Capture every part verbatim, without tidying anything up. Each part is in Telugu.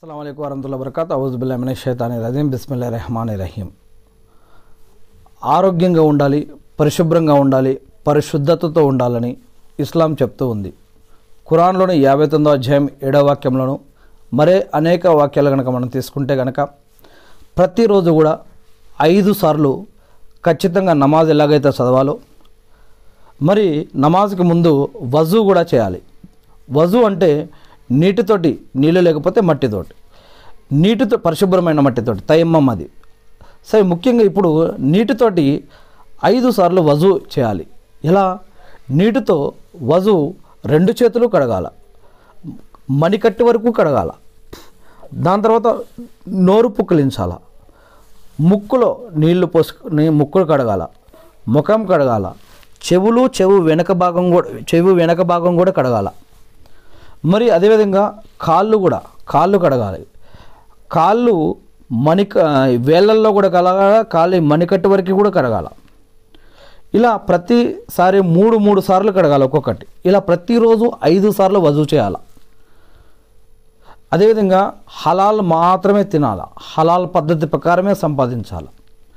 అస్సలాము అలైకుం వరహ్మతుల్లాహి వబరకాతుహు అఊజు బిల్లాహి మినష్ షైతానిర్ రజీం బిస్మిల్లాహిర్ రహమానిర్ రహీం. ఆరోగ్యంగా ఉండాలి, పరిశుభ్రంగా ఉండాలి, పరిశుద్ధతతో ఉండాలని ఇస్లాం చెప్తూ ఉంది. ఖురాన్లోని యాభై తొమ్మిదో అధ్యాయం ఏడవ వాక్యంలోను మరే అనేక వాక్యాలు కనుక మనం తీసుకుంటే కనుక ప్రతిరోజు కూడా ఐదు సార్లు ఖచ్చితంగా నమాజ్ ఎలాగైతే చదవాలో మరి నమాజ్కి ముందు వజూ కూడా చేయాలి. వజూ అంటే నీటితోటి, నీళ్ళు లేకపోతే మట్టితోటి, నీటితో పరిశుభ్రమైన మట్టితోటి తయమ్మం అది. సరే, ముఖ్యంగా ఇప్పుడు నీటితోటి ఐదు సార్లు వజూ చేయాలి. ఎలా? నీటితో వజూ రెండు చేతులు కడగాల, మణికట్టి వరకు కడగాల. దాని తర్వాత నోరు పుక్కిలించాల, ముక్కులో నీళ్లు పోసుకొని ముక్కులు కడగాల, ముఖం కడగాల, చెవులు చెవు వెనక భాగం కూడా చెవు వెనక భాగం కూడా కడగాల. మరి అదేవిధంగా కాళ్ళు కూడా కాళ్ళు కడగాలి. కాళ్ళు మణిక వేళ్ళల్లో కూడా కడగాల, కాళ్ళు మణికట్టు వరకు కూడా కడగాల. ఇలా ప్రతిసారి మూడు మూడు సార్లు కడగాలి ఒక్కొక్కటి. ఇలా ప్రతిరోజు ఐదు సార్లు వజూ చేయాలి. అదేవిధంగా హలాల్ మాత్రమే తినాలి, హలాల్ పద్ధతి ప్రకారమే సంపాదించాలి.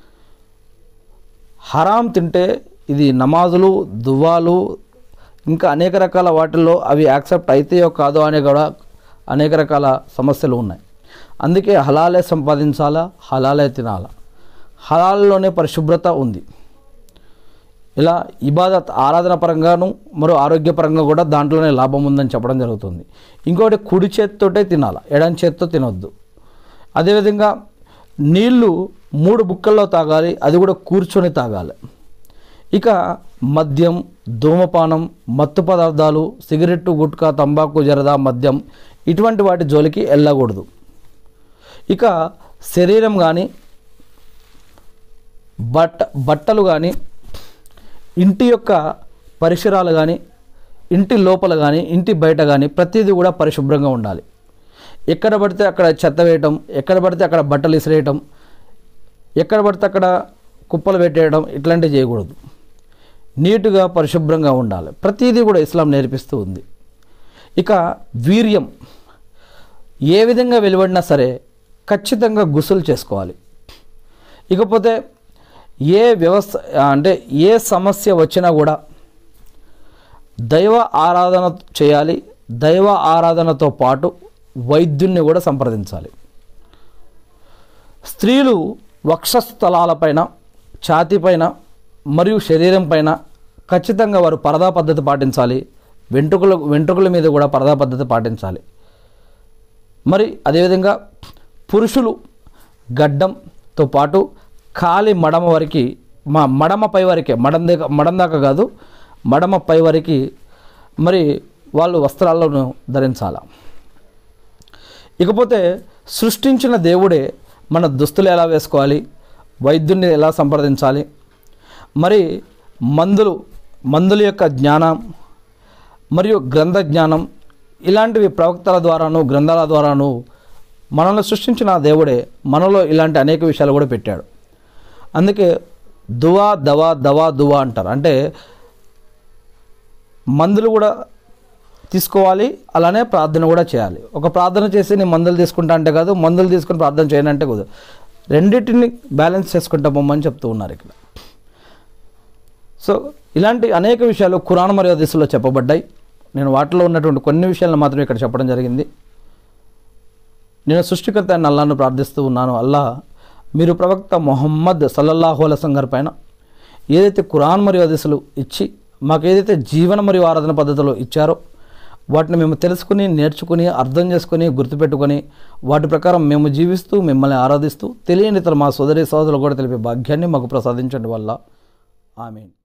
హరాం తింటే ఇది నమాజులు, దువాలు, ఇంకా అనేక రకాల వాటిల్లో అవి యాక్సెప్ట్ అవుతాయో కాదో అనే కూడా అనేక రకాల సమస్యలు ఉన్నాయి. అందుకే హలాలే సంపాదించాలా, హలాలే తినాలా. హలాల్లోనే పరిశుభ్రత ఉంది. ఇలా ఇబాదత్ ఆరాధన పరంగాను మరో ఆరోగ్యపరంగా కూడా దాంట్లోనే లాభం ఉందని చెప్పడం జరుగుతుంది. ఇంకొకటి కుడి చేతితోటే తినాలి, ఎడం చేతితో తినొద్దు. అదేవిధంగా నీళ్లు మూడు బుక్కల్లో తాగాలి, అది కూడా కూర్చొని తాగాలి. ఇక మద్యం, ధూమపానం, మత్తు పదార్థాలు, సిగరెట్టు, గుట్కా, తంబాకు, జరదా, మద్యం ఇటువంటి వాటి జోలికి వెళ్ళకూడదు. ఇక శరీరం కానీ బట్ట బట్టలు కానీ ఇంటి యొక్క పరిసరాలు కానీ ఇంటి లోపల కానీ ఇంటి బయట కానీ ప్రతిదీ కూడా పరిశుభ్రంగా ఉండాలి. ఎక్కడ పడితే అక్కడ చెత్త వేయటం, ఎక్కడ పడితే అక్కడ బట్టలు ఇసిరేయటం, ఎక్కడ పడితే అక్కడ కుప్పలు పెట్టేయడం ఇట్లాంటివి చేయకూడదు. నీటుగా పరిశుభ్రంగా ఉండాలి. ప్రతిదీ కూడా ఇస్లాం నేర్పిస్తూ ఉంది. ఇక వీర్యం ఏ విధంగా వెలువడినా సరే ఖచ్చితంగా గుసులు చేసుకోవాలి. ఇకపోతే ఏ వ్యవస్థ అంటే ఏ సమస్య వచ్చినా కూడా దైవ ఆరాధన చేయాలి. దైవ ఆరాధనతో పాటు వైద్యుల్ని కూడా సంప్రదించాలి. స్త్రీలు వక్షస్థలాలపైన, ఛాతీపైన మరియు శరీరం పైన ఖచ్చితంగా వారు పరదా పద్ధతి పాటించాలి. వెంట్రుకల వెంట్రుకల మీద కూడా పరదా పద్ధతి పాటించాలి. మరి అదేవిధంగా పురుషులు గడ్డంతో పాటు కాలి మడమ వరకు, మా మడమ పై వరకే, మడం దాకా మడం దాకా కాదు, మడమ పై వరకు మరి వాళ్ళు వస్త్రాలను ధరించాలి. ఇకపోతే సృష్టించిన దేవుడే మన దుస్తులు ఎలా వేసుకోవాలి, వైద్యుని ఎలా సంప్రదించాలి, మరి మందులు మందుల యొక్క జ్ఞానం మరియు గ్రంథ జ్ఞానం ఇలాంటివి ప్రవక్తల ద్వారాను గ్రంథాల ద్వారాను మనల్ని సృష్టించిన దేవుడే మనలో ఇలాంటి అనేక విషయాలు కూడా పెట్టాడు. అందుకే దువా దవా దవా దువా అంటారు. అంటే మందులు కూడా తీసుకోవాలి, అలానే ప్రార్థన కూడా చేయాలి. ఒక ప్రార్థన చేసి నేను మందులు తీసుకుంటా అంటే కాదు, మందులు తీసుకుని ప్రార్థన చేయనంటే కాదు, రెండింటిని బ్యాలెన్స్ చేసుకుంటా పోమని చెప్తూ ఉన్నారు ఇక్కడ. సో ఇలాంటి అనేక విషయాలు ఖురాన్ మరియు హదీసులో చెప్పబడ్డాయి. నేను వాటిలో ఉన్నటువంటి కొన్ని విషయాలను మాత్రమే ఇక్కడ చెప్పడం జరిగింది. నేను సృష్టికర్త అయిన అల్లాహ్ను ప్రార్థిస్తూ ఉన్నాను, అల్లా మీరు ప్రవక్త మొహమ్మద్ సల్లల్లాహు అలైహి వసల్లం గారి పైన ఏదైతే ఖురాన్ మరియు హదీసులు ఇచ్చి మాకు ఏదైతే జీవన మరియు ఆరాధన పద్ధతిలో ఇచ్చారో వాటిని మేము తెలుసుకుని, నేర్చుకుని, అర్థం చేసుకుని, గుర్తుపెట్టుకొని వాటి ప్రకారం మేము జీవిస్తూ మిమ్మల్ని ఆరాధిస్తూ తెలియని ఇతర మా సోదరి సోదరులు కూడా తెలిపే భాగ్యాన్ని మాకు ప్రసాదించండి వల్ల. ఆమీన్.